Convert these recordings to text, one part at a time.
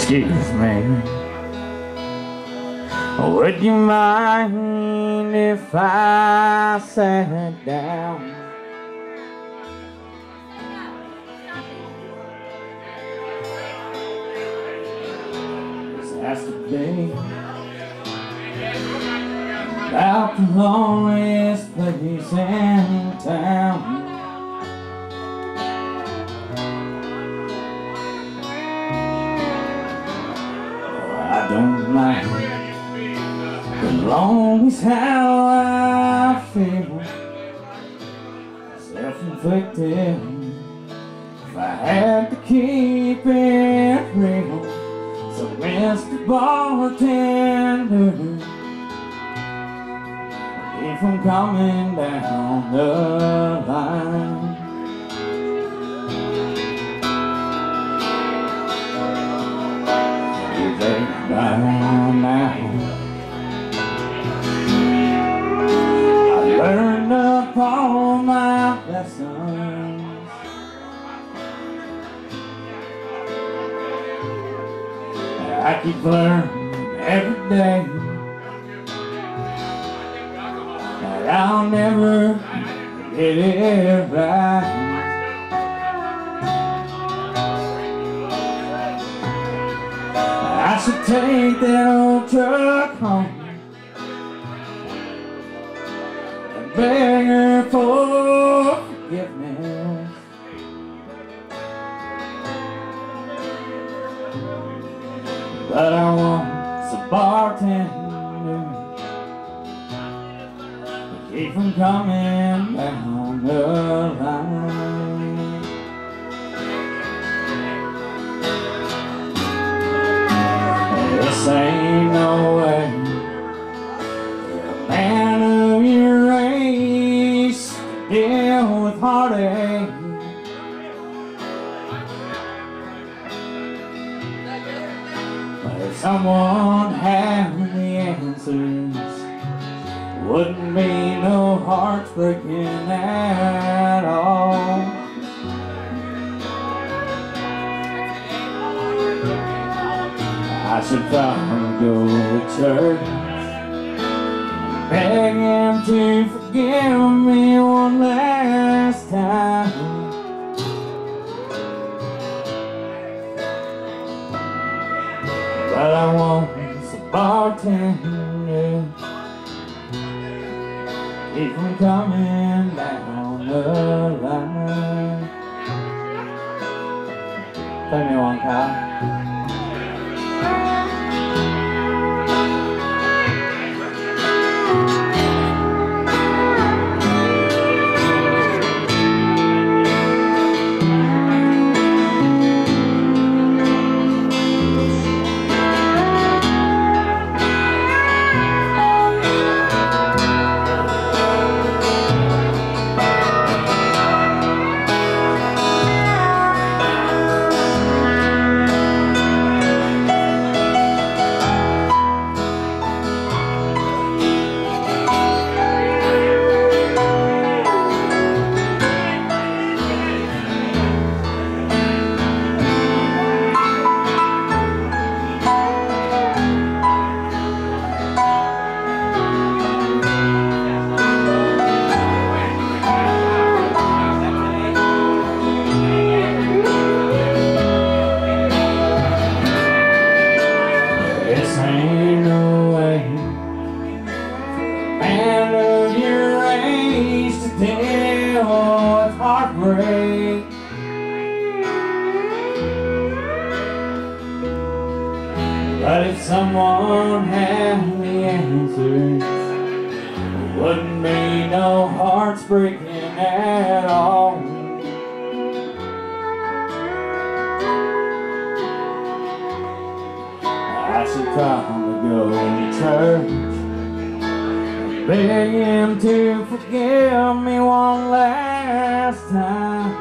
Excuse me, would you mind if I sat down? This has to be about the loneliest place in town. I don't mind, as long as how I feel, self-inflicted. If I had to keep it real, so Mr. Bartender, keep from coming down the line. By now, I learned up all my lessons. I keep learning every day that I'll never get it right. I should take that old truck home and beg her for forgiveness. But I want some bartender to keep from coming down the line. This ain't no way for a man of your race to deal with heartache. But if someone had the answers, wouldn't be no hearts breaking at all. I should probably go to church, beg him to forgive me one last time. But I want some bartender, keep from coming down the line. Play me one, Kyle. This ain't no way man of your age to deal with heartbreak. But if someone had the answers, there wouldn't be no hearts breaking at all. I should probably go to church, beg him to forgive me one last time.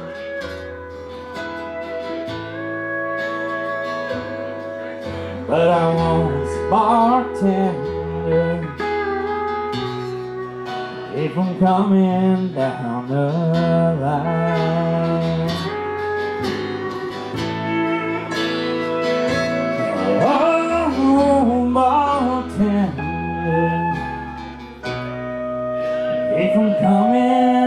But I want some bartender, keep from coming down the line. If I'm coming